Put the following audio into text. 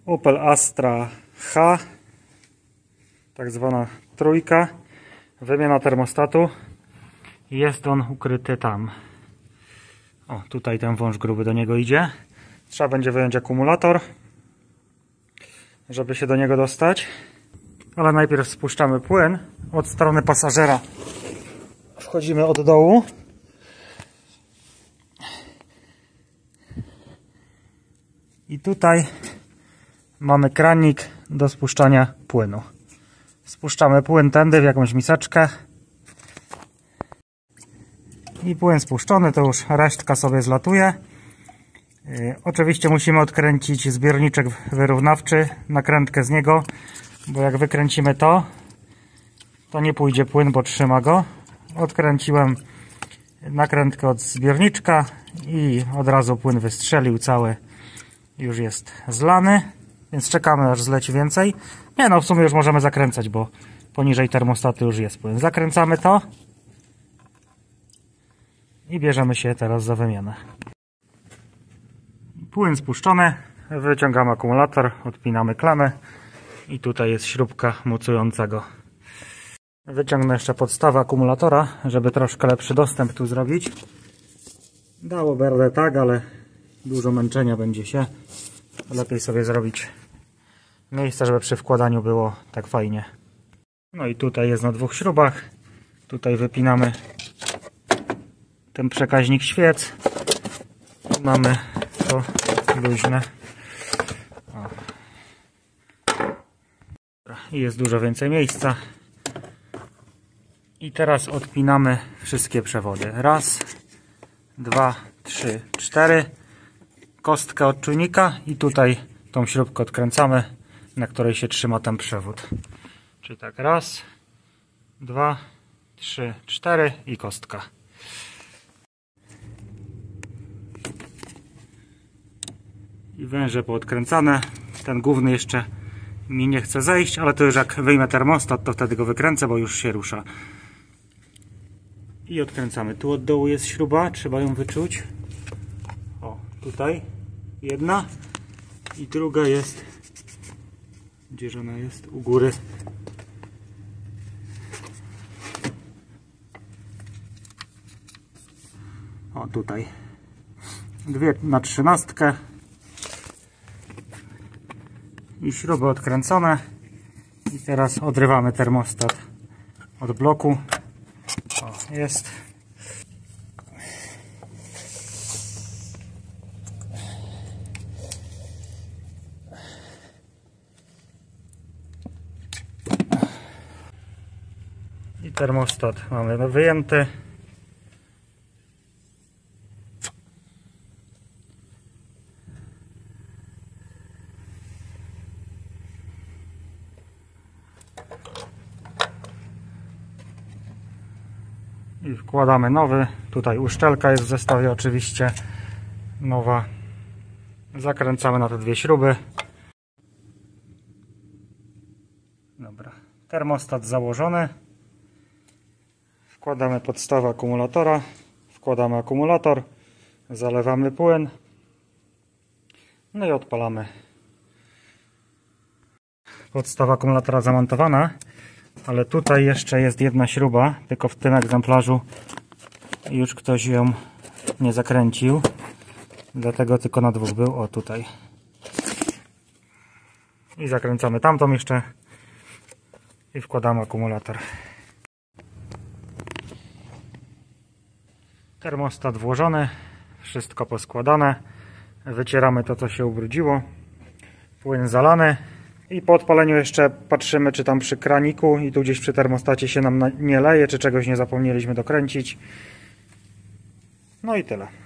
Opel Astra H, tak zwana trójka, wymiana termostatu. Jest on ukryty tam. O, tutaj ten wąż gruby do niego idzie. Trzeba będzie wyjąć akumulator, żeby się do niego dostać. Ale najpierw spuszczamy płyn od strony pasażera. Wchodzimy od dołu. I tutaj mamy kranik do spuszczania płynu. Spuszczamy płyn tędy w jakąś miseczkę. I płyn spuszczony, to już resztka sobie zlatuje. Oczywiście musimy odkręcić zbiorniczek wyrównawczy, nakrętkę z niego, bo jak wykręcimy to nie pójdzie płyn, bo trzyma go. Odkręciłem nakrętkę od zbiorniczka i od razu płyn wystrzelił cały. Już jest zlany, więc czekamy aż zleci więcej. Nie no, w sumie już możemy zakręcać, bo poniżej termostatu już jest płyn. Zakręcamy to i bierzemy się teraz za wymianę. Płyn spuszczony, wyciągamy akumulator, odpinamy klamę i tutaj jest śrubka mocująca go. Wyciągnę jeszcze podstawę akumulatora, żeby troszkę lepszy dostęp tu zrobić. Dałoby radę tak, ale dużo męczenia będzie się. Lepiej sobie zrobić miejsce, żeby przy wkładaniu było tak fajnie. No i tutaj jest na dwóch śrubach. Tutaj wypinamy ten przekaźnik świec. I mamy to luźne. O. I jest dużo więcej miejsca. I teraz odpinamy wszystkie przewody. Raz, dwa, trzy, cztery. Kostkę od czujnika i tutaj tą śrubkę odkręcamy, na której się trzyma ten przewód. Czyli tak, raz, dwa, trzy, cztery i kostka. I węże poodkręcane. Ten główny jeszcze mi nie chce zejść, ale to już jak wyjmę termostat, to wtedy go wykręcę, bo już się rusza. I odkręcamy. Tu od dołu jest śruba, trzeba ją wyczuć. O, tutaj jedna i druga jest, gdzież ona jest? U góry. O, tutaj. Dwie na 13 i śruby odkręcone. I teraz odrywamy termostat od bloku. O, jest. I termostat mamy wyjęty. I wkładamy nowy. Tutaj uszczelka jest w zestawie oczywiście nowa. Zakręcamy na te dwie śruby. Dobra. Termostat założony. Wkładamy podstawę akumulatora. Wkładamy akumulator. Zalewamy płyn. No i odpalamy. Podstawa akumulatora zamontowana. Ale tutaj jeszcze jest jedna śruba, tylko w tym egzemplarzu już ktoś ją nie zakręcił. Dlatego tylko na dwóch był. O, tutaj. I zakręcamy tamtą jeszcze i wkładamy akumulator. Termostat włożony, wszystko poskładane. Wycieramy to, co się ubrudziło. Płyn zalany. I po odpaleniu jeszcze patrzymy, czy tam przy kraniku i tu gdzieś przy termostacie się nam nie leje, czy czegoś nie zapomnieliśmy dokręcić. No i tyle.